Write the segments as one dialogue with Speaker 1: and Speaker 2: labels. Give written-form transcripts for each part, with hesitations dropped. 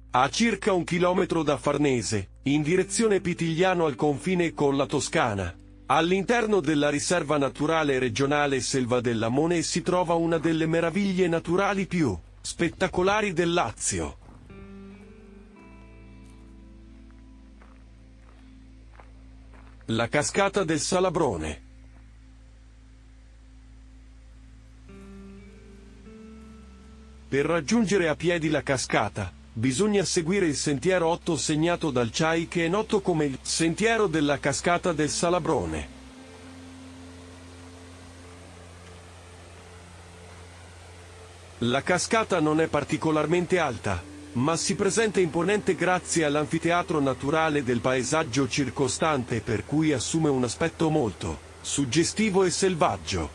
Speaker 1: A circa 1 chilometro da Farnese, in direzione Pitigliano al confine con la Toscana, all'interno della riserva naturale regionale Selva del Lamone si trova una delle meraviglie naturali più spettacolari del Lazio. La cascata del Salabrone. Per raggiungere a piedi la cascata, bisogna seguire il sentiero 8 segnato dal CHAI che è noto come il Sentiero della Cascata del Salabrone. La cascata non è particolarmente alta, ma si presenta imponente grazie all'anfiteatro naturale del paesaggio circostante per cui assume un aspetto molto suggestivo e selvaggio.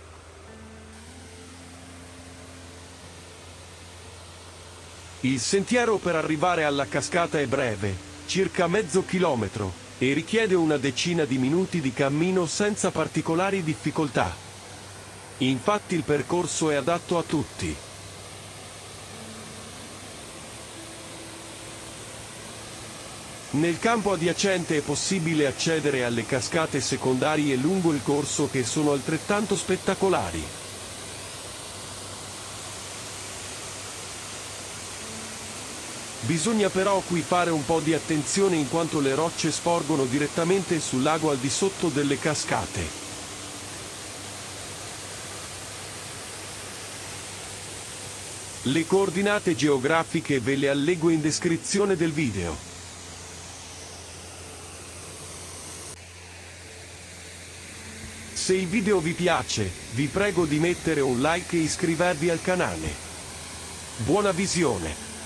Speaker 1: Il sentiero per arrivare alla cascata è breve, circa mezzo chilometro, e richiede una decina di minuti di cammino senza particolari difficoltà. Infatti il percorso è adatto a tutti. Nel campo adiacente è possibile accedere alle cascate secondarie lungo il corso che sono altrettanto spettacolari. Bisogna però qui fare un po' di attenzione in quanto le rocce sporgono direttamente sul lago al di sotto delle cascate. Le coordinate geografiche ve le allego in descrizione del video. Se il video vi piace, vi prego di mettere un like e iscrivervi al canale. Buona visione!